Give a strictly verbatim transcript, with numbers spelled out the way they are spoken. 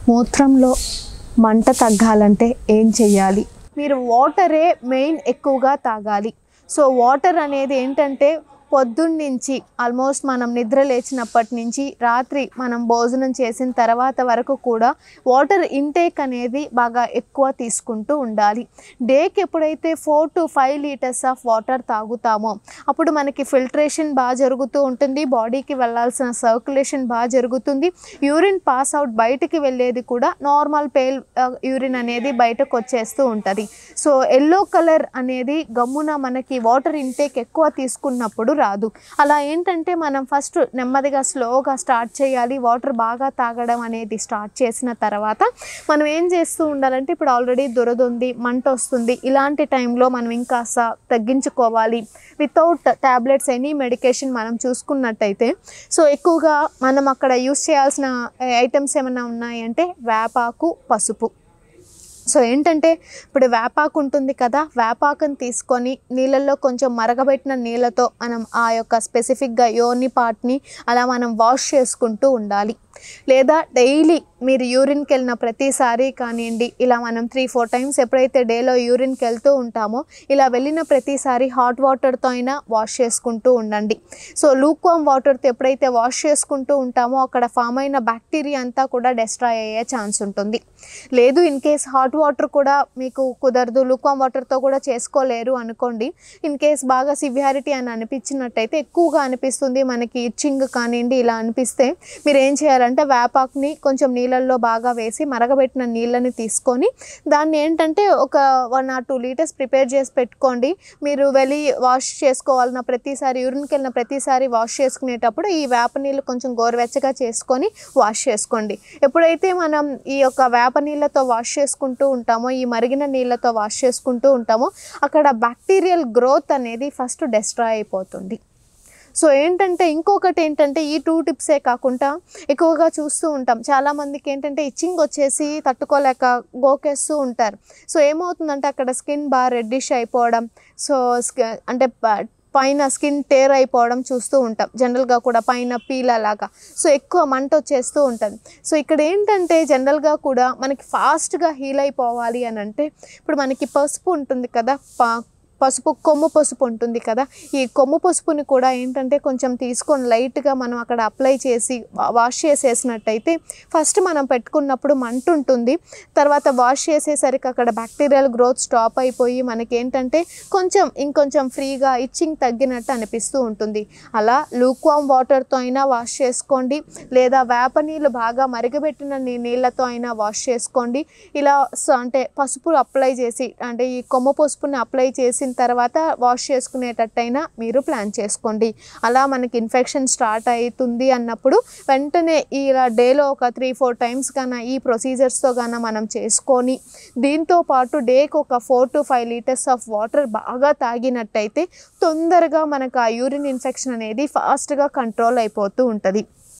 మూత్రంలో మంట తగ్గాలంటే ఏం చేయాలి? మీరు వాటరే మెయిన్ ఎక్కువగా తాగాలి. సో వాటర్ అనేది ఏంటంటే పొద్దున్నుంచి ఆల్మోస్ట్ మనం నిద్ర లేచినప్పటి నుంచి రాత్రి మనం భోజనం చేసిన తర్వాత వరకు కూడా వాటర్ ఇంటేక్ అనేది బాగా ఎక్కువ తీసుకుంటూ ఉండాలి. డేకి ఎప్పుడైతే four to five litres of water తాగుతామో అప్పుడు మనకి ఫిల్టరేషన్ బాగా జరుగుతూ ఉంటుంది, బాడీకి వెళ్ళాల్సిన సర్క్యులేషన్ బాగా జరుగుతుంది, యూరిన్ పాస్ అవుట్ బయటికి వెళ్ళేది కూడా నార్మల్ పేల్ యూరిన్ అనేది బయటకు వచ్చేస్తూ ఉంటుంది. సో ఎల్లో కలర్ అనేది గమ్మున మనకి వాటర్ ఇంటేక్ ఎక్కువ తీసుకున్నప్పుడు రాదు. అలా ఏంటంటే మనం ఫస్ట్ నెమ్మదిగా స్లోగా స్టార్ట్ చేయాలి. వాటర్ బాగా తాగడం అనేది స్టార్ట్ చేసిన తర్వాత మనం ఏం చేస్తూ ఉండాలంటే, ఇప్పుడు ఆల్రెడీ దురద ఉంది, మంట వస్తుంది, ఇలాంటి టైంలో మనం ఇంకాస్త తగ్గించుకోవాలి. వితౌట్ ట్యాబ్లెట్స్ ఎనీ మెడికేషన్ మనం చూసుకున్నట్టయితే సో ఎక్కువగా మనం అక్కడ యూస్ చేయాల్సిన ఐటమ్స్ ఏమైనా ఉన్నాయంటే వేపాకు, పసుపు. సో ఏంటంటే ఇప్పుడు వేపాకు ఉంటుంది కదా, వేపాకుని తీసుకొని నీళ్ళల్లో కొంచెం మరగబెట్టిన నీళ్ళతో మనం ఆ యొక్క స్పెసిఫిక్గా యోని పార్ట్ని అలా మనం వాష్ చేసుకుంటూ ఉండాలి. లేదా డైలీ మీరు యూరిన్కి వెళ్ళిన ప్రతిసారి కానివ్వండి, ఇలా మనం త్రీ ఫోర్ టైమ్స్ ఎప్పుడైతే డేలో యూరిన్కి వెళ్తూ ఉంటామో ఇలా వెళ్ళిన ప్రతిసారి హాట్ వాటర్తో అయినా వాష్ చేసుకుంటూ ఉండండి. సో లూక్వామ్ వాటర్తో ఎప్పుడైతే వాష్ చేసుకుంటూ ఉంటామో అక్కడ ఫామ్ అయిన బ్యాక్టీరియా అంతా కూడా డెస్ట్రాయ్ అయ్యే ఛాన్స్ ఉంటుంది. లేదు ఇన్ కేస్ హాట్ వాటర్ కూడా మీకు కుదరదు, లూక్వామ్ వాటర్తో కూడా చేసుకోలేరు అనుకోండి, ఇన్ కేస్ బాగా సివియారిటీ అని అనిపించినట్టయితే, ఎక్కువగా అనిపిస్తుంది మనకి ఇచ్చింగ్ కానివ్వండి ఇలా అనిపిస్తే మీరు ఏం చేయాలంటే వేపాకుని కొంచెం నీళ్ళల్లో బాగా వేసి మరగబెట్టిన నీళ్ళని తీసుకొని దాన్ని ఏంటంటే ఒక one or two litres prepare చేసి పెట్టుకోండి. మీరు వెళ్ళి వాష్ చేసుకోవాలన్న ప్రతిసారి యూరిన్కి వెళ్ళిన ప్రతిసారి వాష్ చేసుకునేటప్పుడు ఈ వేప నీళ్ళు కొంచెం గోరువెచ్చగా చేసుకొని వాష్ చేసుకోండి. ఎప్పుడైతే మనం ఈ యొక్క వేప నీళ్ళతో వాష్ చేసుకుంటూ ఉంటామో, ఈ మరిగిన నీళ్ళతో వాష్ చేసుకుంటూ ఉంటామో అక్కడ బ్యాక్టీరియల్ గ్రోత్ అనేది ఫస్ట్ డెస్ట్రాయ్ అయిపోతుంది. సో ఏంటంటే ఇంకొకటి ఏంటంటే ఈ టూ టిప్సే కాకుండా ఎక్కువగా చూస్తూ ఉంటాం, చాలామందికి ఏంటంటే ఇచ్చింగ్ వచ్చేసి తట్టుకోలేక గోకేస్తూ ఉంటారు. సో ఏమవుతుందంటే అక్కడ స్కిన్ బాగా రెడ్డిష్ అయిపోవడం, సో అంటే పైన స్కిన్ టేర్ అయిపోవడం చూస్తూ ఉంటాం. జనరల్గా కూడా పైన పీల్ అలాగా సో ఎక్కువ మంట వచ్చేస్తూ ఉంటుంది. సో ఇక్కడ ఏంటంటే జనరల్గా కూడా మనకి ఫాస్ట్గా హీల్ అయిపోవాలి అని అంటే, ఇప్పుడు మనకి పసుపు ఉంటుంది కదా, పా పసుపు కొమ్ము పసుపు ఉంటుంది కదా, ఈ కొమ్ము పసుపుని కూడా ఏంటంటే కొంచెం తీసుకొని లైట్గా మనం అక్కడ అప్లై చేసి వాష్ చేసేసినట్టయితే ఫస్ట్ మనం పెట్టుకున్నప్పుడు మంట ఉంటుంది, తర్వాత వాష్ చేసేసరికి అక్కడ బ్యాక్టీరియల్ గ్రోత్ స్టాప్ అయిపోయి మనకి ఏంటంటే కొంచెం ఇంకొంచెం ఫ్రీగా ఇచ్చింగ్ తగ్గినట్టు అనిపిస్తూ ఉంటుంది. అలా లూక్వామ్ వాటర్తో అయినా వాష్ చేసుకోండి, లేదా వేప నీళ్ళు బాగా మరిగబెట్టిన నీళ్ళతో అయినా వాష్ చేసుకోండి. ఇలా అంటే పసుపు అప్లై చేసి అంటే ఈ కొమ్ము పసుపుని అప్లై చేసి తర్వాత వాష్ చేసుకునేటట్టయినా మీరు ప్లాన్ చేసుకోండి. అలా మనకి ఇన్ఫెక్షన్ స్టార్ట్ అవుతుంది అన్నప్పుడు వెంటనే ఇలా డేలో ఒక త్రీ ఫోర్ టైమ్స్ కన్నా ఈ ప్రొసీజర్స్తో కన్నా మనం చేసుకొని దీంతో పాటు డేకి ఒక four to five litres of water బాగా తాగినట్టయితే తొందరగా మనకు ఆ యూరిన్ ఇన్ఫెక్షన్ అనేది ఫాస్ట్గా కంట్రోల్ అయిపోతూ ఉంటుంది.